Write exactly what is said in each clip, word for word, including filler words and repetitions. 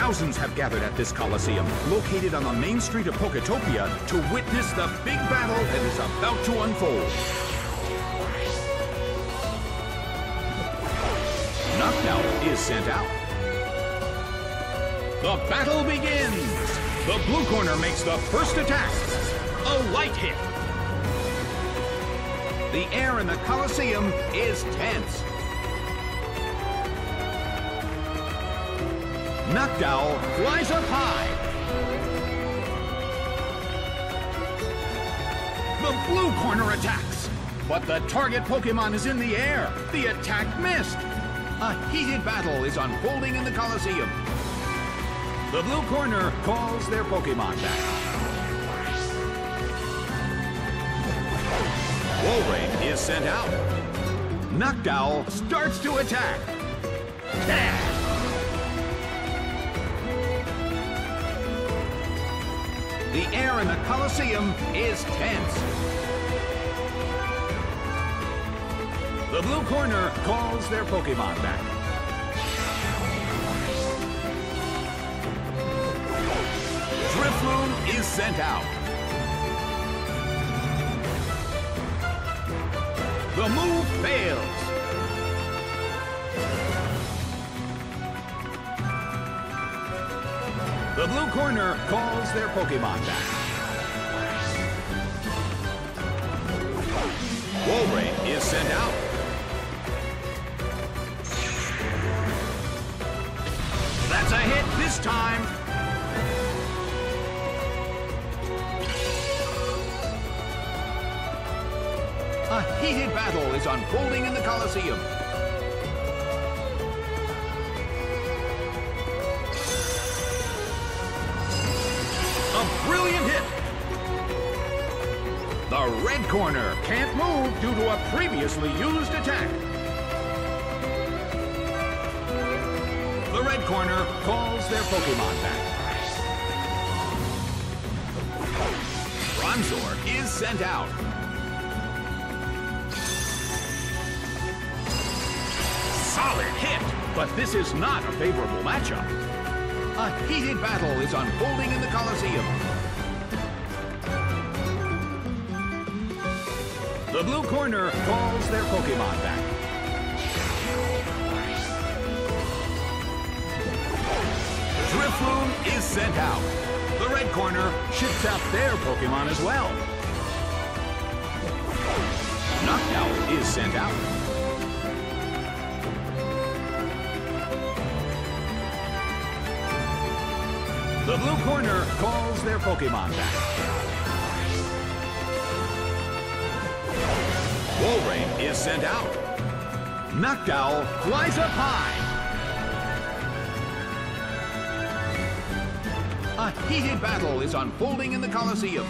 Thousands have gathered at this Coliseum, located on the main street of Poketopia, to witness the big battle that is about to unfold. Noctowl is sent out. The battle begins! The blue corner makes the first attack. A light hit. The air in the Coliseum is tense. Noctowl flies up high. The blue corner attacks, but the target Pokemon is in the air. The attack missed. A heated battle is unfolding in the Coliseum. The blue corner calls their Pokemon back. Walrein is sent out. Noctowl starts to attack. Tag! The air in the Coliseum is tense. The blue corner calls their Pokemon back. Drifloon is sent out. The move fails. The blue corner calls their Pokemon back. Walrein is sent out. That's a hit this time. A heated battle is unfolding in the Coliseum. A brilliant hit! The red corner can't move due to a previously used attack. The red corner calls their Pokemon back. Bronzor is sent out. Solid hit, but this is not a favorable matchup. A heated battle is unfolding in the Coliseum. The blue corner calls their Pokemon back. Drifloon is sent out. The red corner ships out their Pokemon as well. Noctowl is sent out. The blue corner calls their Pokemon back. Walrein is sent out. Noctowl flies up high. A heated battle is unfolding in the Coliseum.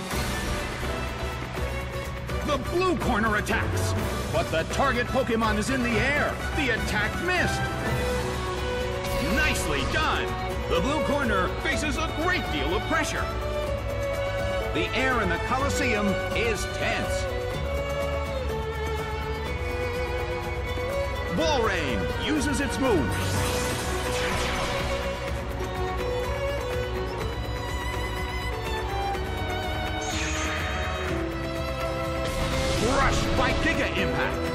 The blue corner attacks, but the target Pokemon is in the air. The attack missed. Nicely done. The blue corner faces a great deal of pressure. The air in the Coliseum is tense. Walrein uses its move. Crushed by Giga Impact.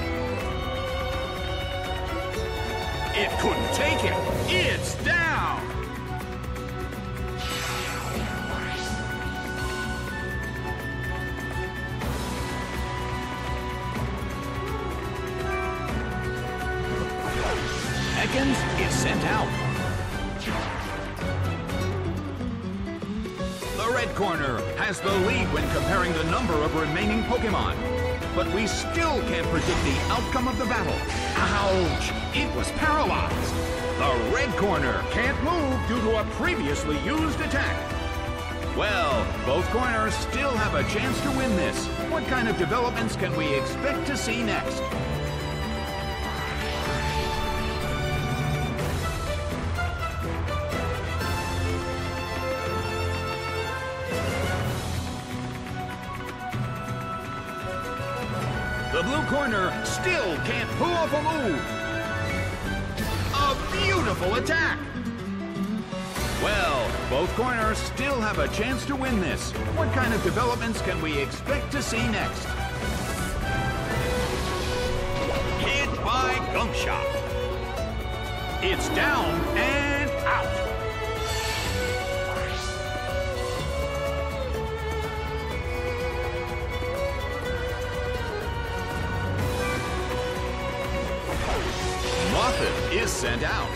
It couldn't take it. It's down. Ekans is sent out. The red corner has the lead when comparing the number of remaining Pokemon. But we still can't predict the outcome of the battle. Ouch! It was paralyzed. The red corner can't move due to a previously used attack. Well, both corners still have a chance to win this. What kind of developments can we expect to see next? The blue corner still can't pull off a move. A beautiful attack. Well, both corners still have a chance to win this. What kind of developments can we expect to see next? Hit by Gumshock. It's down and out. Mothim is sent out.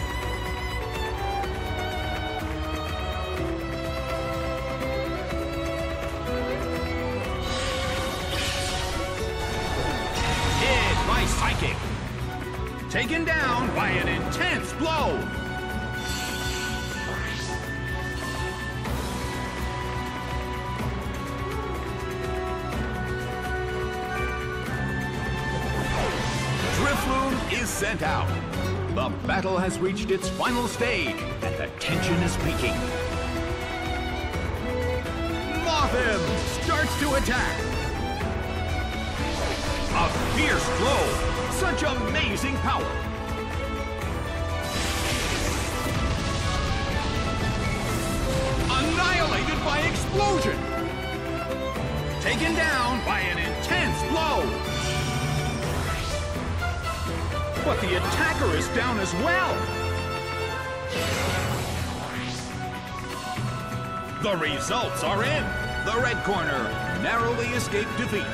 Hit by Psychic. Taken down by an intense blow. Drifloon is sent out. The battle has reached its final stage, and the tension is peaking. Mothim starts to attack. A fierce blow. Such amazing power. Annihilated by explosion. Taken down by an intense blow. But the attacker is down as well. The results are in. The red corner narrowly escaped defeat.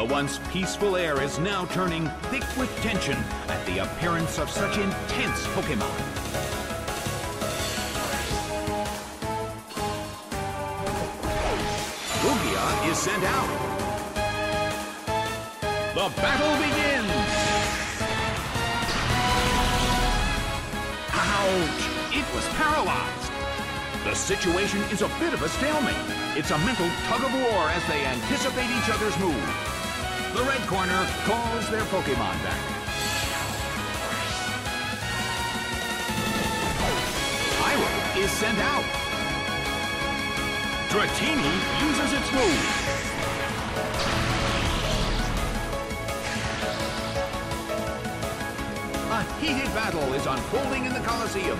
once peaceful air is now turning thick with tension at the appearance of such intense Pokemon. Lugia is sent out. The battle begins! Ouch! It was paralyzed! The situation is a bit of a stalemate. It's a mental tug-of-war as they anticipate each other's move. The red corner calls their Pokemon back. Pyro is sent out. Dratini uses its move. A heated battle is unfolding in the Colosseum.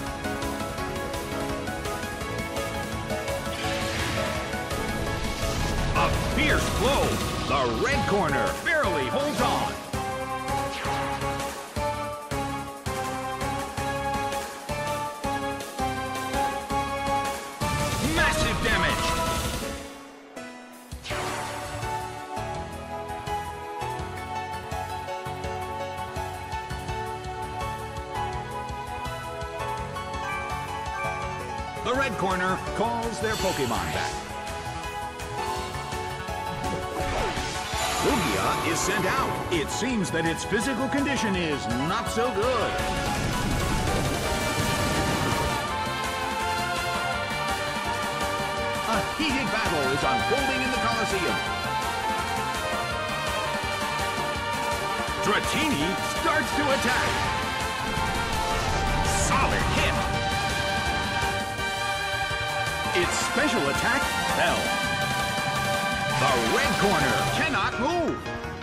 A fierce blow. The red corner barely holds on. Massive damage. The red corner calls their Pokemon back. Lugia is sent out. It seems that its physical condition is not so good. A heated battle is unfolding in the Colosseum. Dratini starts to attack. Solid hit. Its special attack fell. The red corner cannot move.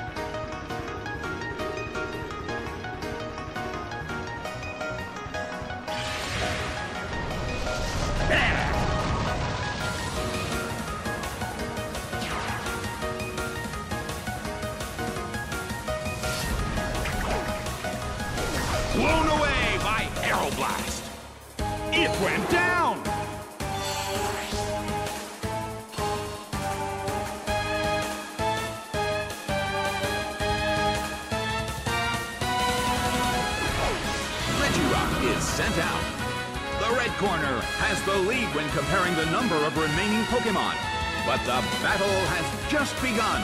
Blown away by Aeroblast. It went down. Is sent out. The red corner has the lead when comparing the number of remaining Pokemon, but the battle has just begun.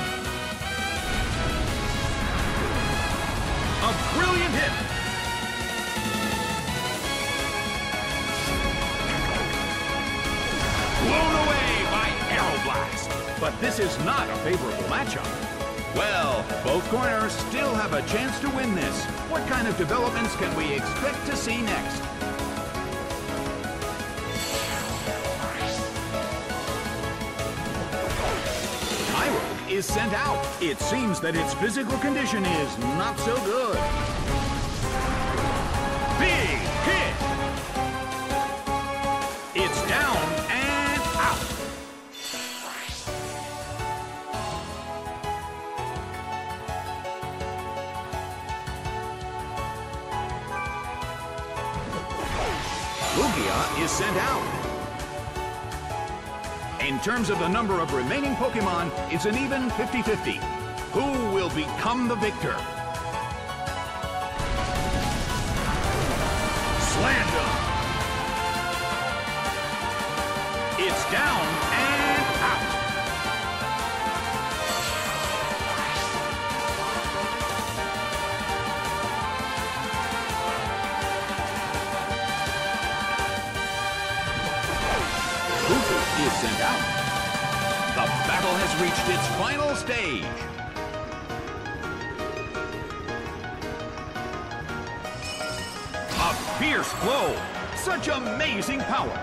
A brilliant hit. Blown away by Aeroblast. But this is not a favorable matchup. Well, both corners still have a chance to win this. What kind of developments can we expect to see next? Pyro is sent out. It seems that its physical condition is not so good. Big hit! It's down and out. Lugia is sent out. In terms of the number of remaining Pokemon, it's an even fifty fifty. Who will become the victor? Slammed him. It's down and out. Bufu is sent out. The battle has reached its final stage. A fierce blow. Such amazing power.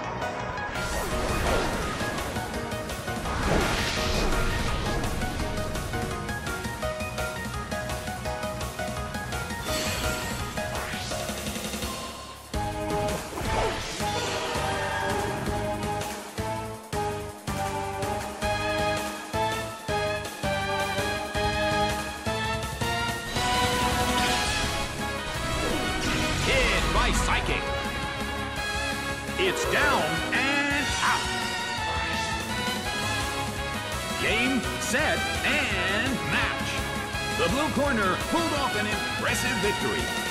Psychic. It's down and out. Game, set, and The blue corner pulled off an impressive victory.